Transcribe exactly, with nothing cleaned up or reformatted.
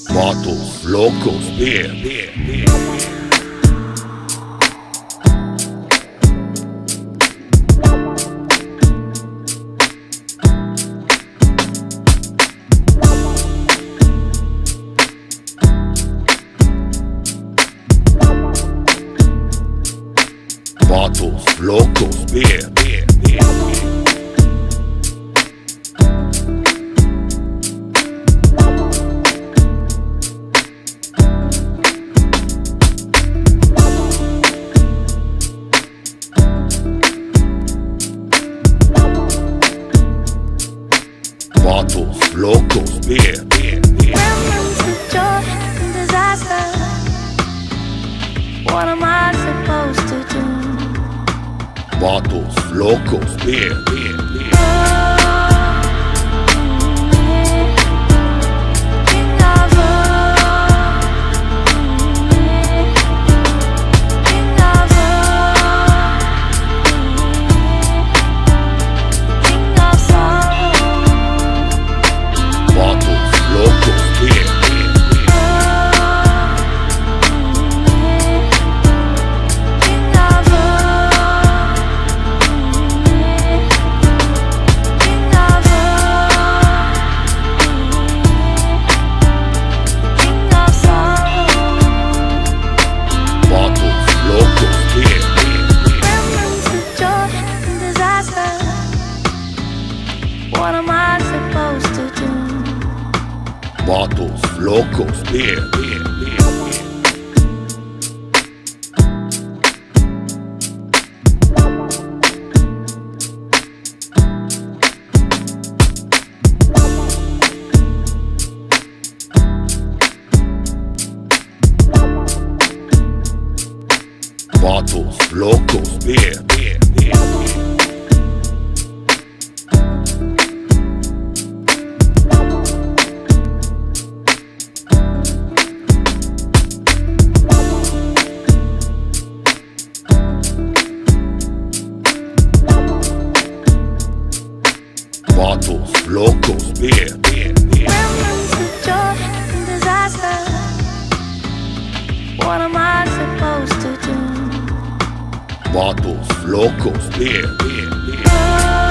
Vatos locos, beer, beer, beer. Vatos locos, beer, beer, beer. Vatos locos, beer, beer, beer. Remnants of joy and disaster. What am I supposed to do? Vatos locos, beer, beer, beer. King of all, King of all, King of sorrow. Vatos locos, beer, beer, beer. King of all, King of all, King of sorrow. Vatos locos, beer, beer, beer. Remnants of joy and disaster. What am I supposed to do? Vatos locos, beer, beer, beer, beer. Vatos locos, beer, beer, beer, beer. Vatos locos, beer, beer, beer. Remnants of joy and disaster. What am I supposed to do? Vatos locos, beer, beer, beer. Oh.